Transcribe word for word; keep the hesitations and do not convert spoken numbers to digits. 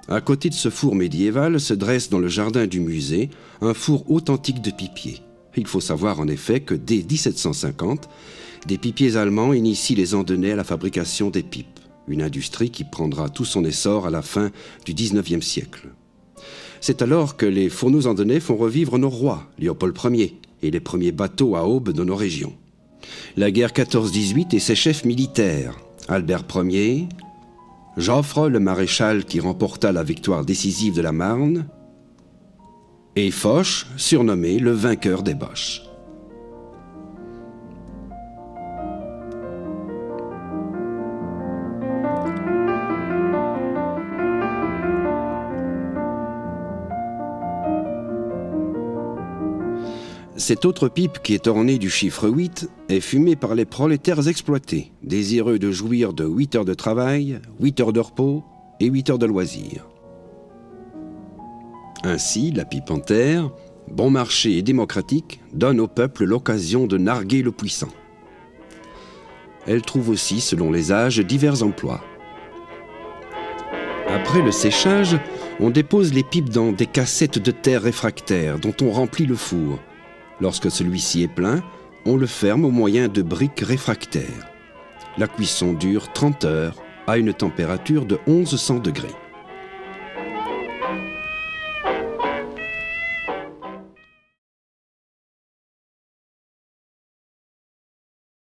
À côté de ce four médiéval se dresse dans le jardin du musée un four authentique de pipier. Il faut savoir en effet que dès dix-sept cent cinquante, des pipiers allemands initient les Andennais à la fabrication des pipes, une industrie qui prendra tout son essor à la fin du dix-neuvième siècle. C'est alors que les fourneaux andennais font revivre nos rois, Léopold Ier, et les premiers bateaux à aube de nos régions. La guerre quatorze dix-huit et ses chefs militaires, Albert Ier, Joffre, le maréchal qui remporta la victoire décisive de la Marne, et Foch, surnommé le vainqueur des Boches. Cette autre pipe qui est ornée du chiffre huit est fumée par les prolétaires exploités, désireux de jouir de huit heures de travail, huit heures de repos et huit heures de loisirs. Ainsi, la pipe en terre, bon marché et démocratique, donne au peuple l'occasion de narguer le puissant. Elle trouve aussi, selon les âges, divers emplois. Après le séchage, on dépose les pipes dans des cassettes de terre réfractaires dont on remplit le four. Lorsque celui-ci est plein, on le ferme au moyen de briques réfractaires. La cuisson dure trente heures à une température de mille cent degrés.